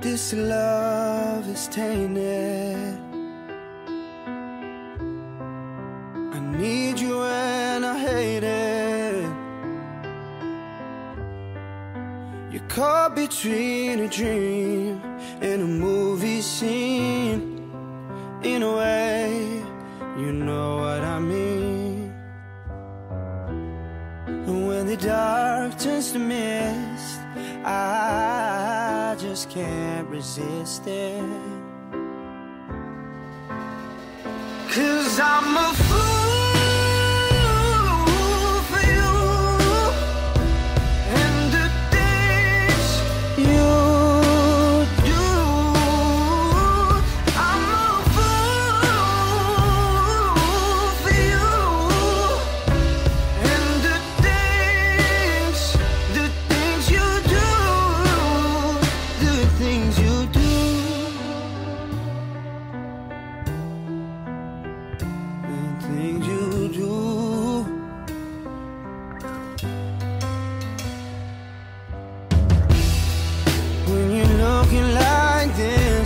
This love is tainted. I need you and I hate it. You're caught between a dream and a movie scene. In a way, you know what I mean. And when the dark turns to mist, I just can't resist it. 'Cause I'm a fool for you and the things you do. I'm a fool for you and the things you do, the things you do. Things you do. When you're looking like this,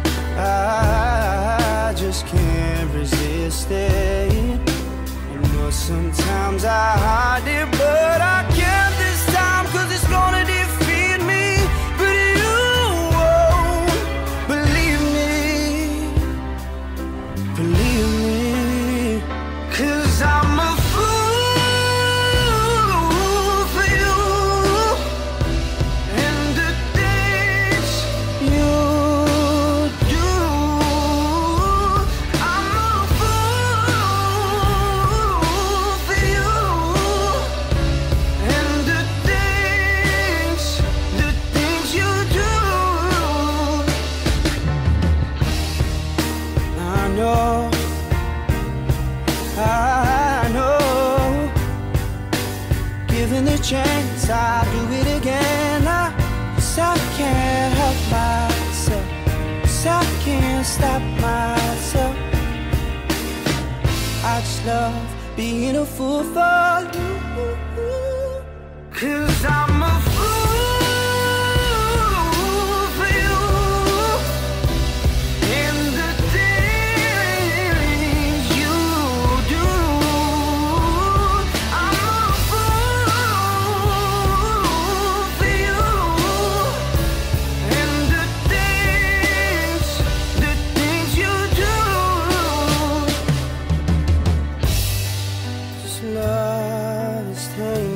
I just can't resist it. You know sometimes I hide it, but I can't this time, 'cause it's gonna defeat me. But you won't believe me. Believe me. 'Cause I'm a fool for you and the things you do. I'm a fool for you and the things you do. I know, given the chance, I'll do it again. 'Cause I can't help myself, 'cause I can't stop myself. I just love being a fool for you. 'Cause I'm a fool for you and the things you do. I'm a fool for you and the things you do. This love is tainted.